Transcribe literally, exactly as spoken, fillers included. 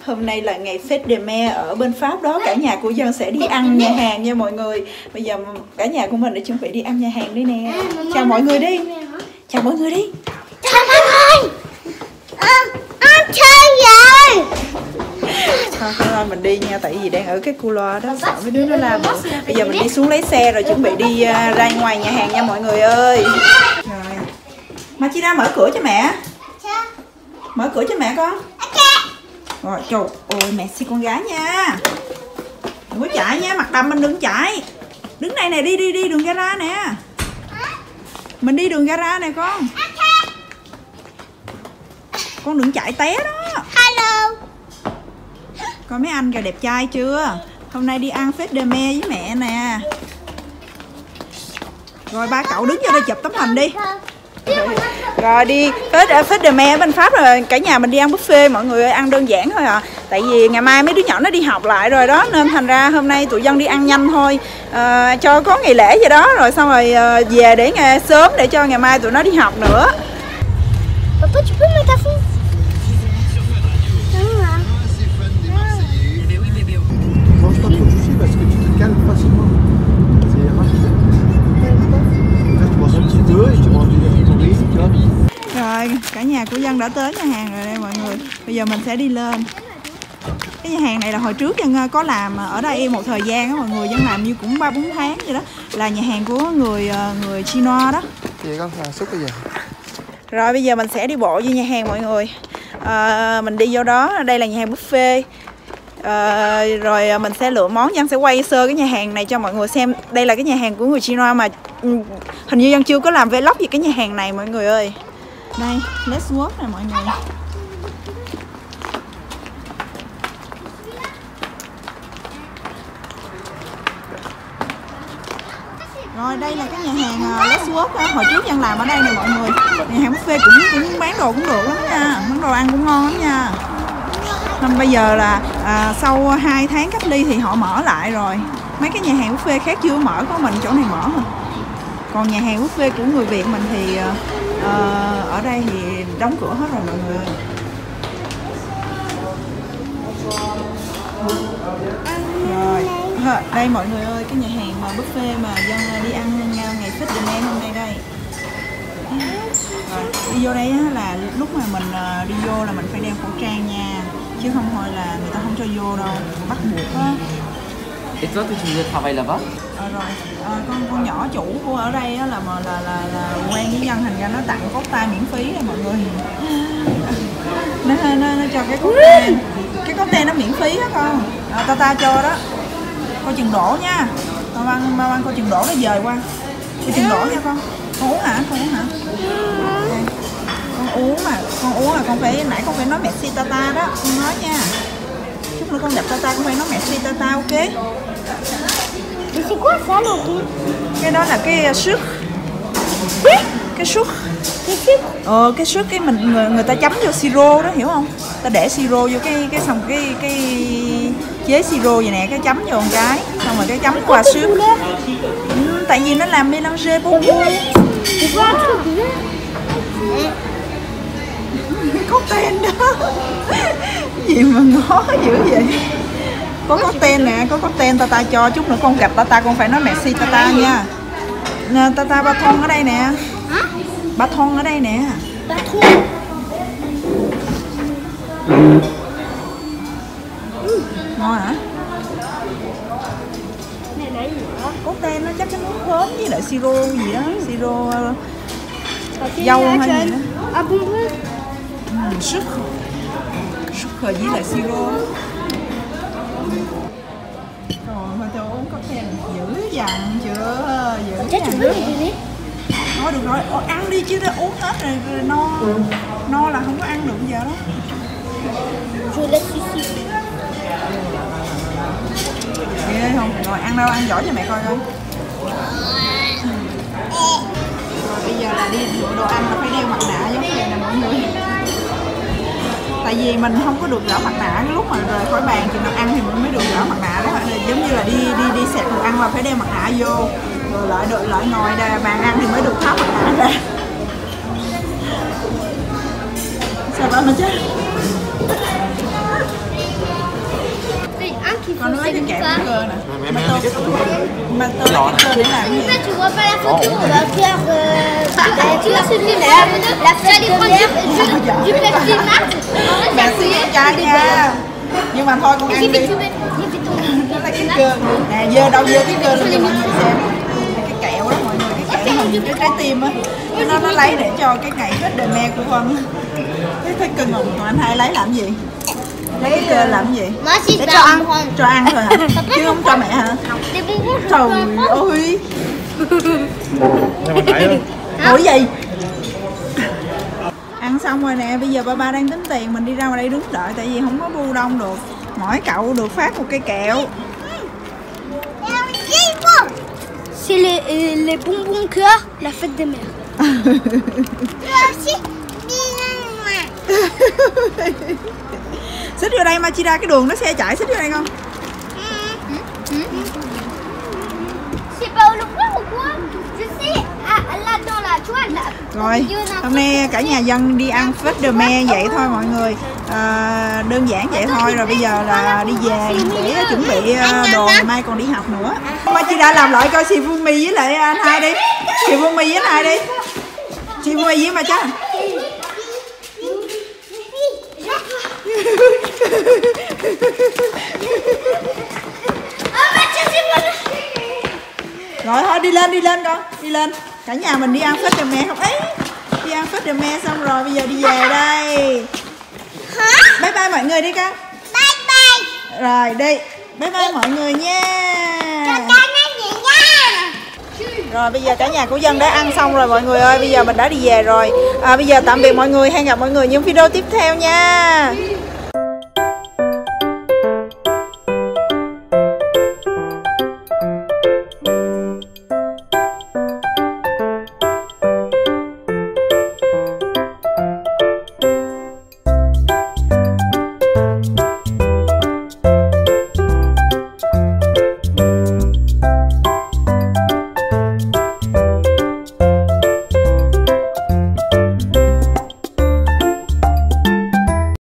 Hôm nay là ngày Fête de Mer ở bên Pháp đó. Cả nhà của Dân sẽ đi ăn nhà hàng nha mọi người. Bây giờ cả nhà của mình đã chuẩn bị đi ăn nhà hàng đi nè. Chào mọi người đi. Chào mọi người đi. Chào mọi người. À, ăn chơi rồi. Thôi, thôi mình đi nha. Tại vì đang ở cái cu loa đó. Sợ mấy đứa nó la. Bây giờ mình đi xuống lấy xe rồi chuẩn bị đi uh, ra ngoài nhà hàng nha mọi người ơi. Rồi Machida mở cửa cho mẹ. Mở cửa cho mẹ con. Rồi, trời ơi, merci con gái nha. Đừng có chạy nha, mặt đầm mình đừng chạy. Đứng đây nè, đi đi đi đường gara nè. Mình đi đường gara nè con. Con đừng chạy té đó. Hello. Coi mấy anh kìa, đẹp trai chưa? Hôm nay đi ăn Fête de Mer với mẹ nè. Rồi ba cậu đứng vô đây chụp tấm hình đi. Rồi đi Fête Fête de Mer ở bên Pháp rồi, cả nhà mình đi ăn buffet mọi người ơi, ăn đơn giản thôi à. Tại vì ngày mai mấy đứa nhỏ nó đi học lại rồi đó, nên thành ra hôm nay tụi Dân đi ăn nhanh thôi, à, cho có ngày lễ vậy đó, rồi xong rồi à, về để ngày sớm để cho ngày mai tụi nó đi học nữa. Papa, tu peux mettre à fond. Mange pas trop de sushi parce que tu te cales facilement. C'est rapide. Là, tu manges un petit peu et tu manges du riz, tu vois. Rồi cả nhà của Dân đã tới nhà hàng rồi đây mọi người. Bây giờ mình sẽ đi lên. Cái nhà hàng này là hồi trước Dân có làm ở đây một thời gian đó mọi người, Dân làm như cũng ba bốn tháng vậy đó. Là nhà hàng của người người Chinoa đó. Thì con là xúc bây giờ. Rồi bây giờ mình sẽ đi bộ vô nhà hàng mọi người. À, mình đi vô đó, đây là nhà hàng buffet. À, rồi mình sẽ lựa món. Dân sẽ quay sơ cái nhà hàng này cho mọi người xem. Đây là cái nhà hàng của người Chinoa mà hình như Dân chưa có làm vlog về cái nhà hàng này mọi người ơi. Đây, let's walk nè mọi người. Rồi đây là cái nhà hàng uh, Let's Walk đó. Hồi trước Dân làm ở đây nè mọi người. Nhà hàng buffet cũng cũng bán đồ cũng được lắm nha. Bán đồ ăn cũng ngon lắm nha. Nên bây giờ là à, sau hai tháng cách ly thì họ mở lại rồi. Mấy cái nhà hàng buffet khác chưa mở, có mình chỗ này mở thôi. Còn nhà hàng buffet của người Việt mình thì uh, ở đây thì đóng cửa hết rồi mọi người. Rồi đây mọi người ơi, cái nhà hàng mà buffet mà Dân đi ăn ngày Fête de Mer hôm nay đây. Rồi đi vô đây là lúc mà mình đi vô là mình phải đeo khẩu trang nha, chứ không thôi là người ta không cho vô đâu, bắt buộc á. Et toi, tu veux travailler là-bas? À, rồi à, con con nhỏ chủ của ở đây á, là mà là, là là quen với Dân, thành ra nó tặng cốc tay miễn phí đây mọi người. Nó, nó, nó cho cái cốc tay, cái cốc tay nó miễn phí á con. À, ta ta cho đó. Coi chừng đổ nha. Mà Văn mà Văn coi chừng đổ nó dời qua. Coi chừng đổ nha con. Con uống hả? Con uống hả? Đây. Con uống mà, con uống là con phải, nãy con phải nói merci tata đó, con nói nha. Chút nữa con gặp tata con phải nói merci tata, ok? Mais c'est quoi ça là? Cái đó là cái sucre. Cái sucre. Cái sucre. Ờ cái sucre cái mình người người ta chấm vô siro đó, hiểu không? Ta để siro vô cái cái xong cái cái chế siro vậy nè, cái chấm vô một cái, xong rồi cái chấm qua sucre. Ừ, tại vì nó làm mélange beaucoup. Có tên đó. Gì mà ngó dữ vậy? Có có tên nè, có có tên tata cho, chút nữa con gặp tata con phải nói merci tata nha. Nè, tata ba thon ở đây nè. Ba thon ở đây nè. Ba thon. Ngon hả? Có tên nó chắc cái nước khóm với lại siro gì đó, siro dâu hay gì đó. À bon bon. Sucre. Sucre với lại siro. Rồi mà tôi uống cocktail dữ dằn chưa? Dữ Chắc dằn chúng chưa? đi. Thôi được rồi, Ô, ăn đi chứ, uống hết rồi, rồi no. No là không có ăn được giờ đó. Je laisse ici. Ghê không? Rồi ăn đâu, ăn giỏi cho mẹ coi coi. Rồi bây giờ là đi lựa đồ ăn là phải đeo mặt nạ giống như vậy nè mọi người. Tại vì mình không có được gỡ mặt nạ, cái lúc mà rời khỏi bàn thì mình ăn thì mình mới được gỡ mặt nạ đó. Giống như là đi đi đi xẹt đồ ăn là phải đeo mặt nạ vô. Rồi lại đợi lại ngồi đây bàn ăn thì mới được tháo mặt nạ ra. Sao đó mà chứ? Con nó lấy cái kẹo cái cơ nè. Mais mais mais qu'est-ce que tu veux? Mà tôi lấy cái cơ để làm gì? Tu vois pas la photo? On va faire euh, tu vois celui-là, la fête de l'air du Pepsi Max. Mẹ xin cho nha. Nhưng mà thôi con ăn đi. Nó là cái cơ. Nè dơ đâu dơ cái cơ lên cho mọi người xem. Cái kẹo đó mọi người, cái kẹo hình cái trái tim á. Nó nó lấy để cho cái ngày Tết đời mẹ của con. Thấy thấy cưng không? Còn anh hai lấy làm gì? Lấy cái cơ làm gì? Để cho ăn, cho ăn thôi hả? Chứ không cho mẹ hả? Trời ơi. Ủa gì? Ăn xong rồi nè, bây giờ ba ba đang tính tiền, mình đi ra ngoài đây đứng đợi tại vì không có bu đông được. Mỗi cậu được phát một cây kẹo. C'est les, euh, les bonbons cœur, la fête des mères. Xích vô đây Machida, cái đường nó xe chạy, xích vô đây con. C'est pas au Louvre ou quoi? Je sais, ah, là dans la toile là. Rồi, hôm nay cả nhà dân đi ăn Fête de Mai vậy thôi mọi người, à, đơn giản vậy thôi. Rồi bây giờ là đi về để chuẩn bị đồ, ngày mai còn đi học nữa. Machida làm lại coi Shifumi với lại anh hai đi. Shifumi với anh hai đi. Shifumi với mà chắc. Rồi thôi đi lên đi lên con, đi lên. Cả nhà mình đi ăn Fête de Mai không? Ấy, đi ăn Fête de Mai xong rồi bây giờ đi về đây. Bye bye mọi người đi con. Bye bye. Rồi đi, bye bye mọi người nha. Rồi bây giờ cả nhà của Dân đã ăn xong rồi mọi người ơi. Bây giờ mình đã đi về rồi, à, bây giờ tạm biệt mọi người, hẹn gặp mọi người những video tiếp theo nha.